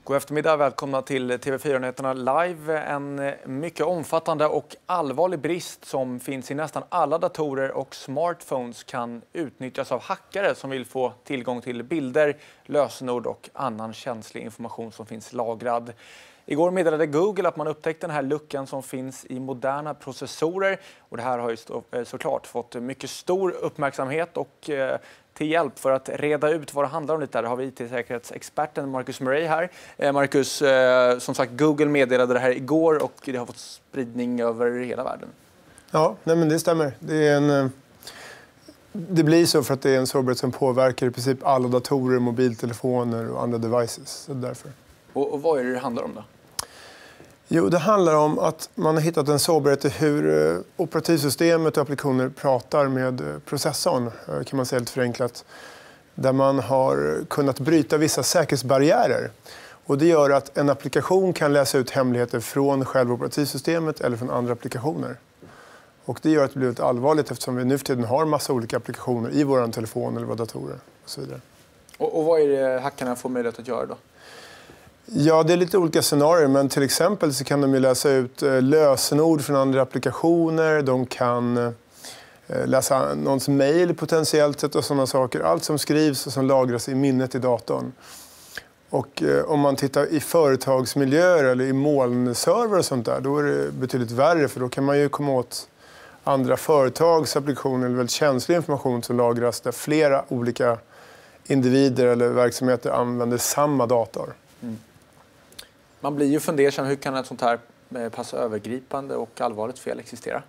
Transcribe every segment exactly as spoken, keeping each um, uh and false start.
God eftermiddag, välkomna till T V fyra-nyheterna live. En mycket omfattande och allvarlig brist som finns i nästan alla datorer och smartphones kan utnyttjas av hackare som vill få tillgång till bilder, lösenord och annan känslig information som finns lagrad. Igår meddelade Google att man upptäckte den här luckan som finns i moderna processorer. Och det här har ju så, såklart fått mycket stor uppmärksamhet och eh, till hjälp för att reda ut vad det handlar om lite där har vi I T-säkerhetsexperten Marcus Murray här. Eh, Marcus, eh, som sagt Google meddelade det här igår och det har fått spridning över hela världen. Ja, nej men det stämmer. Det är en... Det blir så för att det är en sårbarhet som påverkar i princip alla datorer, mobiltelefoner och andra devices. Så därför. Och, och vad är det det handlar om då? Jo, det handlar om att man har hittat en sårbarhet i hur operativsystemet och applikationer pratar med processorn, kan man säga lite förenklat. Där man har kunnat bryta vissa säkerhetsbarriärer. Och det gör att en applikation kan läsa ut hemligheter från själva operativsystemet eller från andra applikationer. Och det gör att det blir allvarligt eftersom vi nu för tiden har massa olika applikationer i vår telefon eller våra datorer och så vidare. Och, och vad är det hackarna får möjlighet att göra då? Ja, det är lite olika scenarier, men till exempel så kan de ju läsa ut lösenord från andra applikationer. De kan läsa någons mejl potentiellt sett och sådana saker. Allt som skrivs och som lagras i minnet i datorn. Och om man tittar i företagsmiljöer eller i molnserver och sånt där, då är det betydligt värre för då kan man ju komma åt andra företags applikationer eller väldigt känslig information som lagras där flera olika individer eller verksamheter använder samma dator. Mm. Man blir ju fundersam, hur kan ett sånt här pass övergripande och allvarligt fel existera?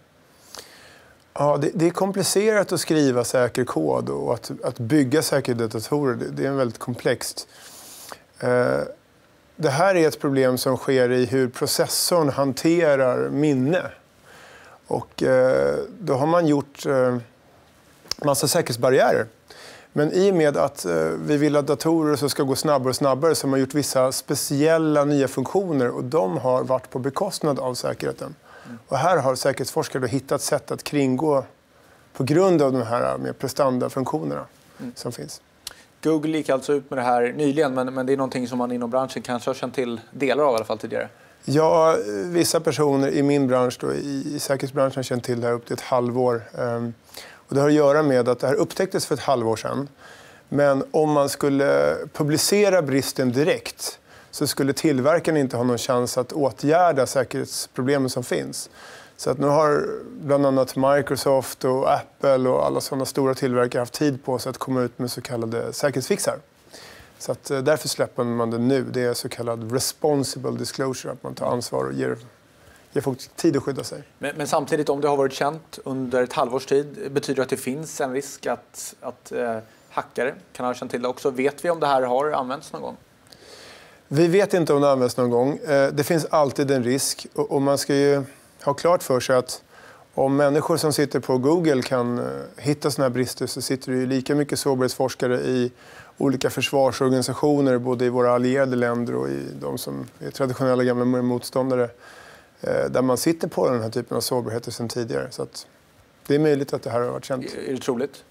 Ja, det, det är komplicerat att skriva säker kod och att, att bygga säkra datorer. Det, det är väldigt komplext. Eh, det här är ett problem som sker i hur processorn hanterar minne. Och eh, då har man gjort eh, massa säkerhetsbarriärer. Men i och med att eh, vi vill att datorer så ska gå snabbare och snabbare så har man gjort vissa speciella nya funktioner och de har varit på bekostnad av säkerheten. Mm. Och här har säkerhetsforskare hittat sätt att kringgå på grund av de här med prestandafunktionerna mm. som finns. Google gick alltså ut med det här nyligen, men, men det är någonting som man inom branschen kanske har känt till delar av i alla fall tidigare. Ja, vissa personer i min bransch, då, i, i säkerhetsbranschen, har känt till det här upp till ett halvår. Um, och det har att göra med att det här upptäcktes för ett halvår sedan. Men om man skulle publicera bristen direkt så skulle tillverkaren inte ha någon chans att åtgärda säkerhetsproblemen som finns. Så att nu har bland annat Microsoft och Apple och alla sådana stora tillverkare haft tid på sig att komma ut med så kallade säkerhetsfixar. Så att därför släpper man det nu. Det är så kallad responsible disclosure, att man tar ansvar och ger, ger folk tid att skydda sig. Men, men samtidigt, om det har varit känt under ett halvårs tid, betyder det att det finns en risk att, att eh, hackare kan ha känt till det också? Vet vi om det här har använts någon gång? Vi vet inte om det används någon gång. Det finns alltid en risk och man ska ju ha klart för sig att om människor som sitter på Google kan hitta såna här brister så sitter det ju lika mycket sårbarhetsforskare i olika försvarsorganisationer både i våra allierade länder och i de som är traditionella gamla motståndare där man sitter på den här typen av sårbarheter sedan tidigare. Så att det är möjligt att det här har varit känt. Är det troligt?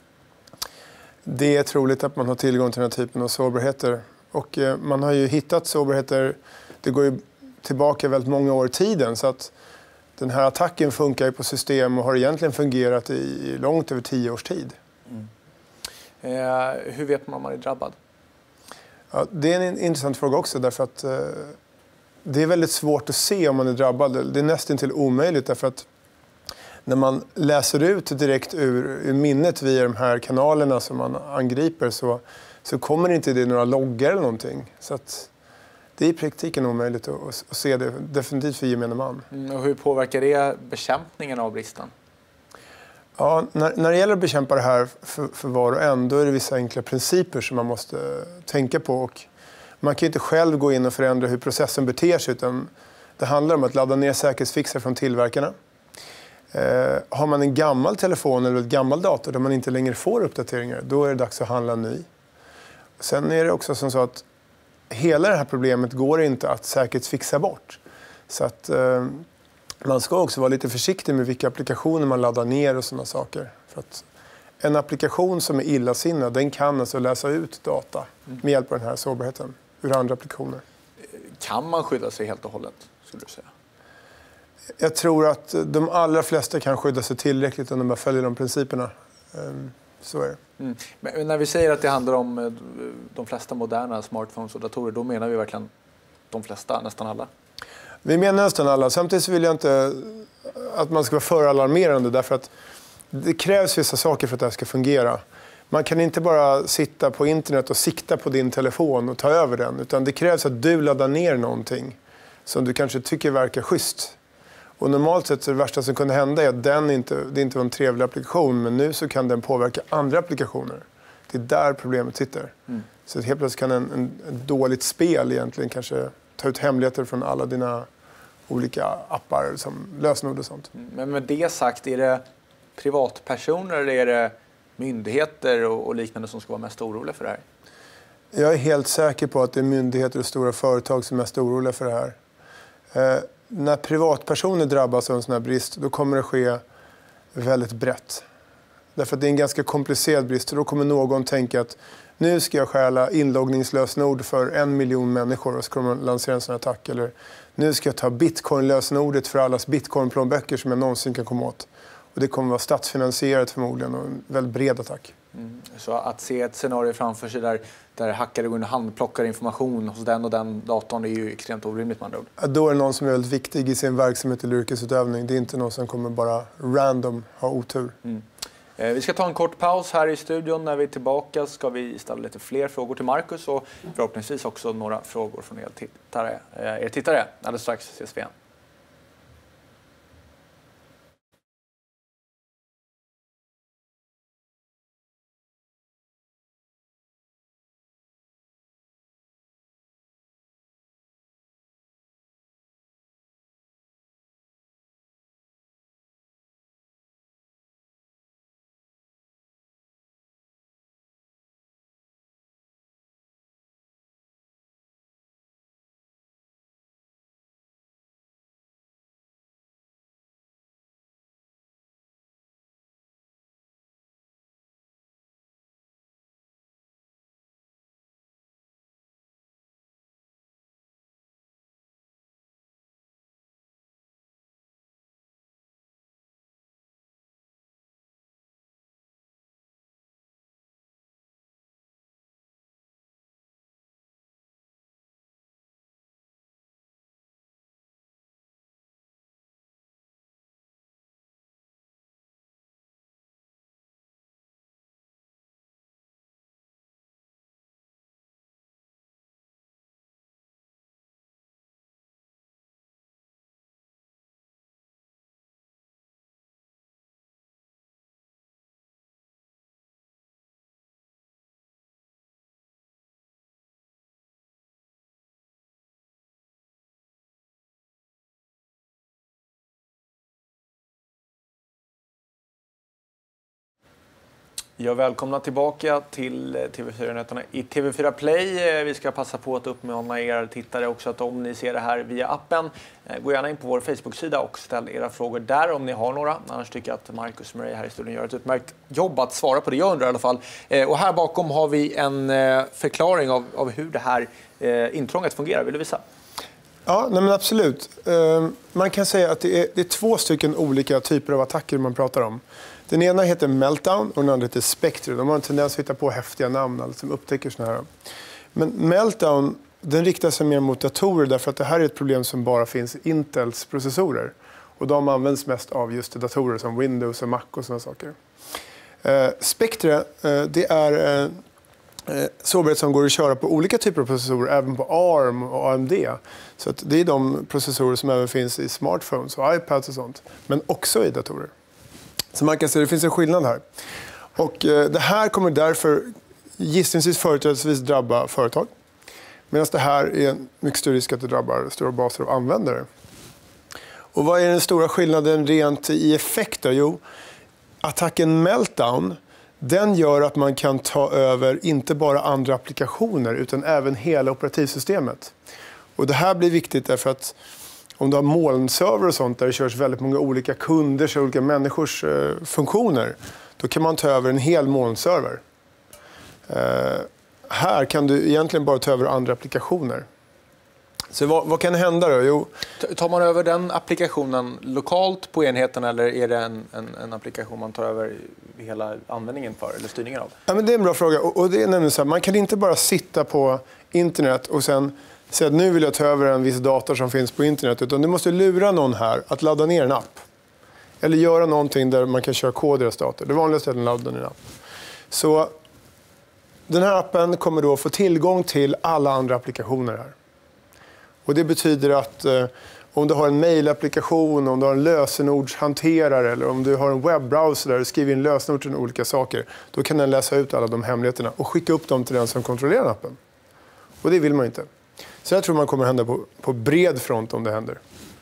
Det är troligt att man har tillgång till den här typen av sårbarheter. Och man har ju hittat sårbarheter, det går ju tillbaka väldigt många år i tiden så att den här attacken funkar ju på system och har egentligen fungerat i långt över tio års tid. Mm. Eh, hur vet man om man är drabbad? Ja, det är en intressant fråga också därför att eh, det är väldigt svårt att se om man är drabbad. Det är nästan till omöjligt därför att när man läser ut direkt ur, ur minnet via de här kanalerna som man angriper så, så kommer inte det några loggar eller någonting. Så att det är i praktiken omöjligt att, att se det, definitivt för gemene man. Mm, och hur påverkar det bekämpningen av bristen? Ja, när, när det gäller att bekämpa det här för, för var och en, då är det vissa enkla principer som man måste tänka på. Och man kan inte själv gå in och förändra hur processen beter sig, utan det handlar om att ladda ner säkerhetsfixar från tillverkarna. Eh, har man en gammal telefon eller ett gammal dator där man inte längre får uppdateringar, då är det dags att handla ny. Sen är det också som så att hela det här problemet går inte att säkerhetsfixa bort. Så att eh, man ska också vara lite försiktig med vilka applikationer man laddar ner och sådana saker. För att en applikation som är illasinnad, den kan alltså läsa ut data med hjälp av den här sårbarheten ur andra applikationer. kan man skydda sig helt och hållet, skulle du säga? Jag tror att de allra flesta kan skydda sig tillräckligt om de bara följer de principerna. Så är det. Mm. Men när vi säger att det handlar om de flesta moderna smartphones och datorer, då menar vi verkligen de flesta, nästan alla? Vi menar nästan alla. Samtidigt vill jag inte att man ska vara för alarmerande, därför att det krävs vissa saker för att det här ska fungera. Man kan inte bara sitta på internet och sikta på din telefon och ta över den, utan det krävs att du laddar ner någonting som du kanske tycker verkar schysst. Och normalt sett så är det värsta som kunde hända är att den inte, det inte var en trevlig applikation, men nu så kan den påverka andra applikationer. Det är där problemet sitter. Mm. Så helt plötsligt kan en, en, en dåligt spel egentligen kanske ta ut hemligheter från alla dina olika appar som lösenord och sånt. Mm. Men med det sagt, är det privatpersoner eller är det myndigheter och, och liknande som ska vara mest oroliga för det här? Jag är helt säker på att det är myndigheter och stora företag som är mest oroliga för det här. Eh, när privatpersoner drabbas av en sån här brist, då kommer det ske väldigt brett. Därför att det är en ganska komplicerad brist. Då kommer någon tänka att nu ska jag stjäla inloggningslösenord för en miljon människor och så kommer man lansera en sån attack. Eller nu ska jag ta bitcoin-lösenordet för allas bitcoin-plånböcker som jag någonsin kan komma åt. Och det kommer vara statsfinansierat förmodligen och en väldigt bred attack. Mm. Så att se ett scenario framför sig där, där hackare går in och handplockar information hos den och den datorn är ju extremt orimligt, man ja, då är det någon som är väldigt viktig i sin verksamhet eller yrkesutövning. Det är inte någon som kommer bara random ha otur. Mm. Eh, vi ska ta en kort paus här i studion. När vi är tillbaka ska vi ställa lite fler frågor till Marcus och förhoppningsvis också några frågor från er tittare. Eh, er tittare. Alldeles strax ses vi igen. Jag välkomnar tillbaka till T V fyra-nyheterna i T V fyra Play. Vi ska passa på att uppmana er tittare också att om ni ser det här via appen, gå gärna in på vår Facebook-sida och ställ era frågor där om ni har några. Annars tycker jag att Marcus Murray här i studion gör ett utmärkt jobb att svara på det. Jag undrar i alla fall. Och här bakom har vi en förklaring av, av hur det här intrånget fungerar. Vill du visa? Ja, nej men absolut. Man kan säga att det är, det är två stycken olika typer av attacker man pratar om. Den ena heter Meltdown och den andra heter Spectre. De har en tendens att hitta på häftiga namn alltså, som upptäcker såna här. Men Meltdown, den riktar sig mer mot datorer därför att det här är ett problem som bara finns i Intels processorer. Och de används mest av just datorer som Windows och Mac och sådana saker. Eh, Spectre, eh, det är eh, sårbarhet som går att köra på olika typer av processorer, även på A R M och A M D. Så att det är de processorer som även finns i smartphones och iPads och sånt, men också i datorer. Så man kan säga att det finns en skillnad här. Och eh, det här kommer därför gissningsvis företrädesvis drabba företag. Medan det här är en mycket större risk att det drabbar stora baser av användare. Och vad är den stora skillnaden rent i effekter? Jo, attacken Meltdown, den gör att man kan ta över inte bara andra applikationer utan även hela operativsystemet. Och det här blir viktigt därför att om du har molnserver och sånt där det körs väldigt många olika kunders och olika människors eh, funktioner, då kan man ta över en hel molnserver. Eh, här kan du egentligen bara ta över andra applikationer. Så vad, vad kan hända då? Jo, tar man över den applikationen lokalt på enheten eller är det en, en, en applikation man tar över hela användningen för eller styrningen av? Ja, men det är en bra fråga. Och, och det är nämligen så här, man kan inte bara sitta på internet och sen säga att nu vill jag ta över en viss dator som finns på internet. Utan du måste lura någon här att ladda ner en app. Eller göra någonting där man kan köra kod i deras dator. Det vanligaste är att ladda ner en app. Så den här appen kommer då få tillgång till alla andra applikationer här. Och det betyder att eh, om du har en mailapplikation, om du har en lösenordshanterare eller om du har en webbrowser där du skriver in lösenord till olika saker, då kan den läsa ut alla de hemligheterna och skicka upp dem till den som kontrollerar appen. Och det vill man inte. Så jag tror man kommer hända på, på bred front om det händer.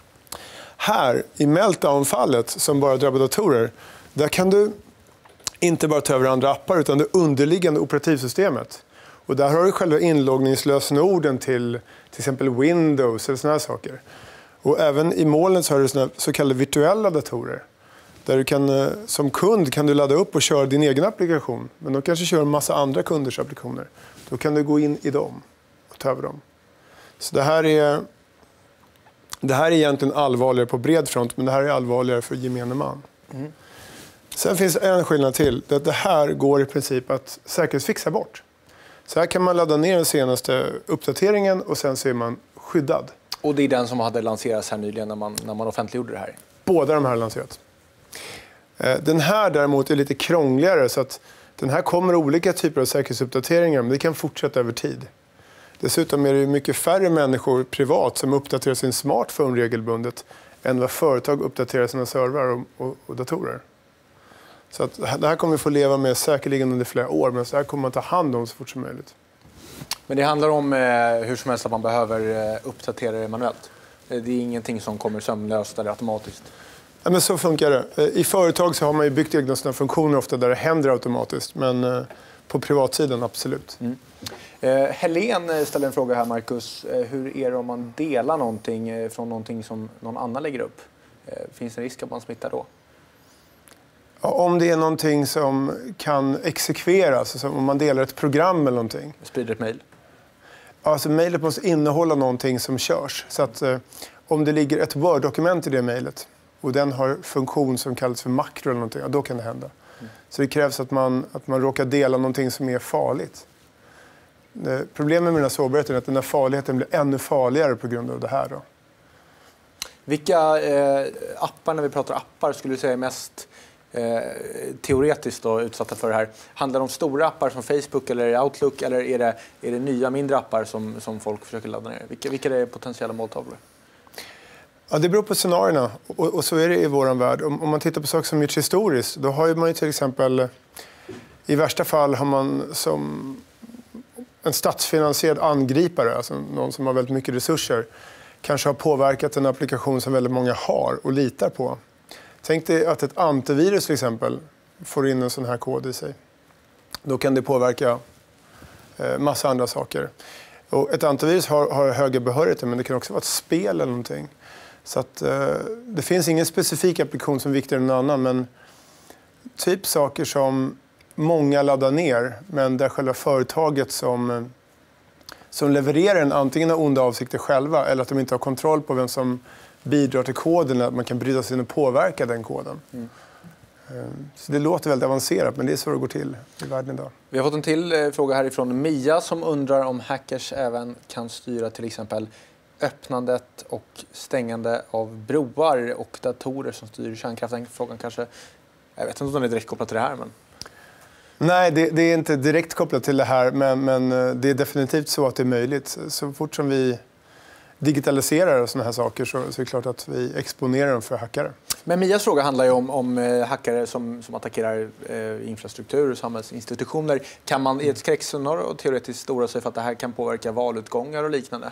Här i Meltdown-fallet som bara drabbar datorer, där kan du inte bara ta över andra appar utan det underliggande operativsystemet. Och där har du själva inloggningslösenorden till till exempel Windows eller såna här saker. Och även i molnet så har du såna så kallade virtuella datorer. Där du kan, som kund kan du ladda upp och köra din egen applikation. Men de kanske kör en massa andra kunders applikationer. Då kan du gå in i dem och ta över dem. Så det här är, det här är egentligen allvarligare på bred front, men det här är allvarligare för gemene man. Mm. Sen finns en skillnad till. Det, att det här går i princip att säkerhetsfixa bort. Så här kan man ladda ner den senaste uppdateringen och sen så är man skyddad. Och det är den som hade lanserats här nyligen när man, när man offentliggjorde det här? Båda de här har lanserats. Den här däremot är lite krångligare så att den här kommer olika typer av säkerhetsuppdateringar men det kan fortsätta över tid. Dessutom är det mycket färre människor privat som uppdaterar sin smartphone regelbundet än vad företag uppdaterar sina servrar och, och, och datorer. Så att det här kommer vi få leva med säkerligen under flera år, men så här kommer man ta hand om så fort som möjligt. Men det handlar om eh, hur som helst att man behöver eh, uppdatera det manuellt? Det är ingenting som kommer sömlöst eller automatiskt? Ja, men så funkar det. I företag så har man ju byggt egna sådana funktioner ofta där det händer automatiskt, men eh, på privatsidan absolut. Mm. Eh, Helen ställer en fråga här, Marcus. Eh, hur är det om man delar någonting eh, från någonting som någon annan lägger upp? Eh, finns det en risk att man smittar då? Om det är någonting som kan exekveras, alltså om man delar ett program eller någonting. Sprider ett mejl? Alltså mejlet måste innehålla någonting som körs. Så att eh, om det ligger ett Word-dokument i det mejlet och den har funktion som kallas för makro eller någonting, ja, då kan det hända. Mm. Så det krävs att man, att man råkar dela någonting som är farligt. Eh, problemet med den här sårbarheten är att den här farligheten blir ännu farligare på grund av det här då. Vilka eh, appar, när vi pratar appar, skulle du säga är mest Eh, teoretiskt då, utsatta för det här? Handlar det om stora appar som Facebook eller Outlook eller är det, är det nya mindre appar som, som folk försöker ladda ner? Vilka, vilka är potentiella måltavlor? Ja, det beror på scenarierna och, och så är det i vår värld. Om, om man tittar på saker som gjorts historiskt, då har man ju till exempel i värsta fall har man som en statsfinansierad angripare, alltså någon som har väldigt mycket resurser, kanske har påverkat en applikation som väldigt många har och litar på. Tänk dig att ett antivirus till exempel får in en sån här kod i sig. Då kan det påverka eh, massa andra saker. Och ett antivirus har, har höga behörigheter, men det kan också vara ett spel eller någonting. Så att, eh, det finns ingen specifik applikation som är viktigare än någon annan, men typ saker som många laddar ner, men där själva företaget som, som levererar den antingen har onda avsikter själva eller att de inte har kontroll på vem som bidrar till koden, att man kan bryta sig in och påverka den koden. Mm. Så det låter väldigt avancerat, men det är så det går till i världen idag. Vi har fått en till eh, fråga härifrån Mia som undrar om hackers även kan styra till exempel öppnandet och stängande av broar och datorer som styr kärnkraften. Frågan kanske, jag vet inte om den är direkt kopplad till det här, men... Nej, det, det är inte direkt kopplat till det här, men, men det är definitivt så att det är möjligt. Så fort som vi digitaliserar och såna här saker så, så är det klart att vi exponerar dem för hackare. Men Mias fråga handlar ju om, om hackare som, som attackerar eh, infrastruktur och samhällsinstitutioner. Kan man i ett skräckscenario teoretiskt oroa sig för att det här kan påverka valutgångar och liknande?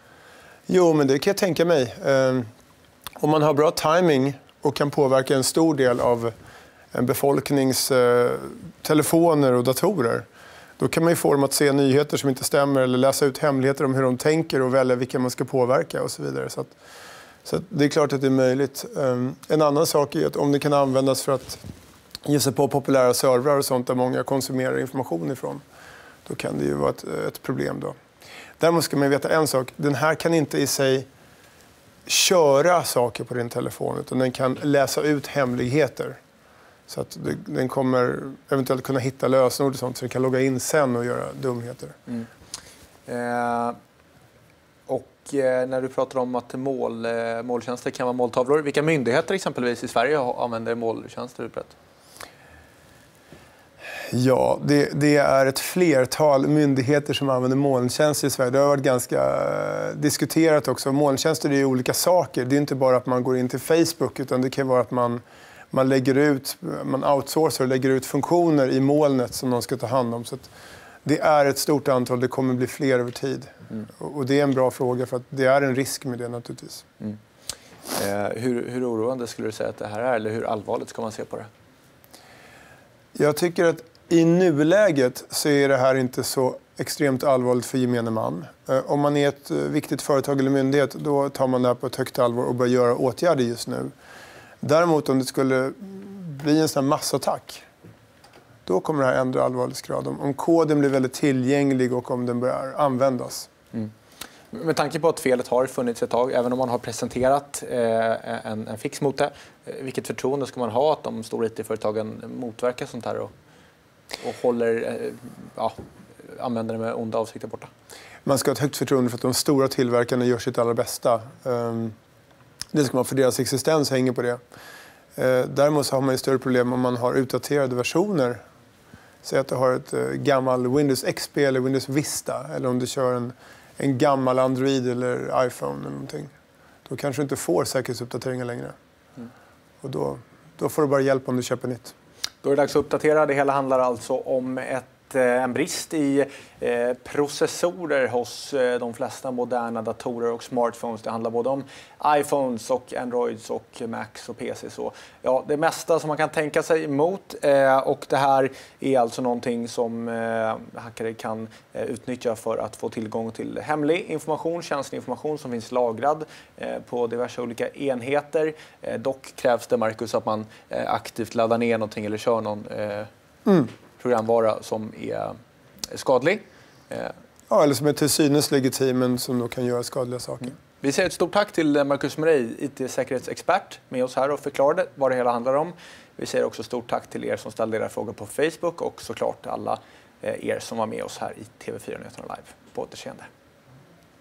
Jo, men det kan jag tänka mig. Eh, om man har bra timing och kan påverka en stor del av en befolknings eh, telefoner och datorer, då kan man ju få dem att se nyheter som inte stämmer eller läsa ut hemligheter om hur de tänker och välja vilka man ska påverka och så vidare. Så, att, så att det är klart att det är möjligt. Um, en annan sak är att om det kan användas för att ge sig på populära servrar och sånt där många konsumerar information ifrån, då kan det ju vara ett, ett problem då. Däremot ska man veta en sak. Den här kan inte i sig köra saker på din telefon, utan den kan läsa ut hemligheter. Så att den kommer eventuellt kunna hitta lösenord och sånt, så den kan logga in sen och göra dumheter. Mm. Eh, och eh, när du pratar om att mål, eh, måltjänster kan vara måltavlor, vilka myndigheter exempelvis i Sverige använder måltjänster utbrett? Ja, det, det är ett flertal myndigheter som använder molntjänster i Sverige. Det har varit ganska diskuterat också. Molntjänster är ju olika saker. Det är inte bara att man går in till Facebook, utan det kan vara att man, man lägger ut, man outsourcar och lägger ut funktioner i molnet som någon ska ta hand om. Så att det är ett stort antal, det kommer bli fler över tid. Mm. Och det är en bra fråga, för att det är en risk med det naturligtvis. Mm. Eh, hur, hur oroande skulle du säga att det här är, eller hur allvarligt ska man se på det? Jag tycker att i nuläget så är det här inte så extremt allvarligt för gemene man. Om man är ett viktigt företag eller myndighet, då tar man det här på ett högt allvar och börjar göra åtgärder just nu. Däremot om det skulle bli en sån här massattack, då kommer det här ändra allvarlighetsgrad. Om koden blir väldigt tillgänglig och om den börjar användas. Mm. Med tanke på att felet har funnits ett tag, även om man har presenterat eh, en, en fix mot det, vilket förtroende ska man ha att de stora I T-företagen motverkar sånt här och, och håller eh, ja, användare med onda avsikter borta? Man ska ha ett högt förtroende för att de stora tillverkarna gör sitt allra bästa. Det ska man, för deras existens hänger på det. Däremot så har man ju större problem om man har utdaterade versioner. Säg att du har ett gammal Windows X P eller Windows Vista, eller om du kör en, en gammal Android eller iPhone eller någonting. Då kanske du inte får säkerhetsuppdateringar längre. Mm. Och då, då får du bara hjälp om du köper nytt. Då är det dags att uppdatera. Det hela handlar alltså om ett en brist i eh, processorer hos eh, de flesta moderna datorer och smartphones. Det handlar både om iPhones och Androids och Macs och P C. Så, ja, det mesta som man kan tänka sig emot. Eh, och det här är alltså någonting som eh, hackare kan eh, utnyttja för att få tillgång till hemlig information, känslig information som finns lagrad eh, på diverse olika enheter. Eh, dock krävs det, Marcus, att man eh, aktivt laddar ner någonting eller kör någon eh, mm. programvara som är skadlig. Ja, eller som är till synes legitim, men som då kan göra skadliga saker. Mm. Vi säger ett stort tack till Marcus Murray, I T-säkerhetsexpert, med oss här och förklarade vad det hela handlar om. Vi säger också stort tack till er som ställde era frågor på Facebook och såklart alla er som var med oss här i T V fyra Nyheterna Live. På återseende.